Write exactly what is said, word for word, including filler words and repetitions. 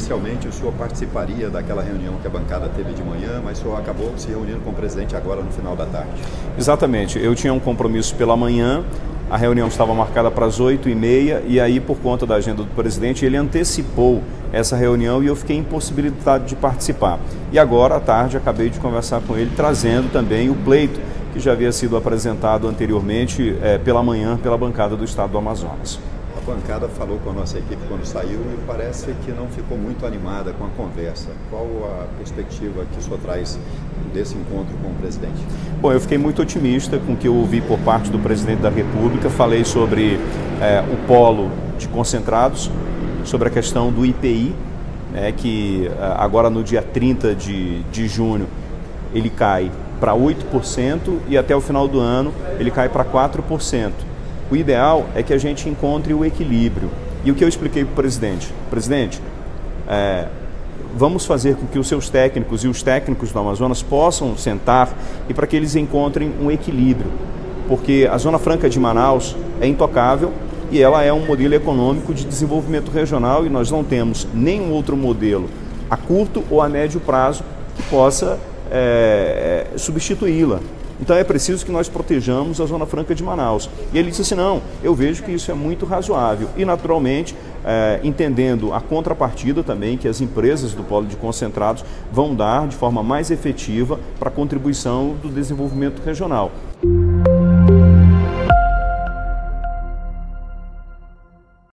inicialmente o senhor participaria daquela reunião que a bancada teve de manhã, mas o senhor acabou se reunindo com o presidente agora no final da tarde. Exatamente, eu tinha um compromisso pela manhã, a reunião estava marcada para as oito e meia e aí, por conta da agenda do presidente, ele antecipou essa reunião e eu fiquei impossibilitado de participar. E agora, à tarde, acabei de conversar com ele, trazendo também o pleito que já havia sido apresentado anteriormente é, pela manhã pela bancada do Estado do Amazonas. A bancada falou com a nossa equipe quando saiu e parece que não ficou muito animada com a conversa. Qual a perspectiva que o senhor traz desse encontro com o presidente? Bom, eu fiquei muito otimista com o que eu ouvi por parte do presidente da República. Falei sobre é, o polo de concentrados, sobre a questão do I P I, né, que agora no dia trinta de, de junho ele cai para oito por cento e até o final do ano ele cai para quatro por cento. O ideal é que a gente encontre o equilíbrio. E o que eu expliquei para o presidente? Presidente, é, vamos fazer com que os seus técnicos e os técnicos do Amazonas possam sentar e para que eles encontrem um equilíbrio. Porque a Zona Franca de Manaus é intocável e ela é um modelo econômico de desenvolvimento regional e nós não temos nenhum outro modelo a curto ou a médio prazo que possa é, substituí-la. Então é preciso que nós protejamos a Zona Franca de Manaus. E ele disse assim, não, eu vejo que isso é muito razoável. E naturalmente, é, entendendo a contrapartida também que as empresas do polo de concentrados vão dar de forma mais efetiva para a contribuição do desenvolvimento regional.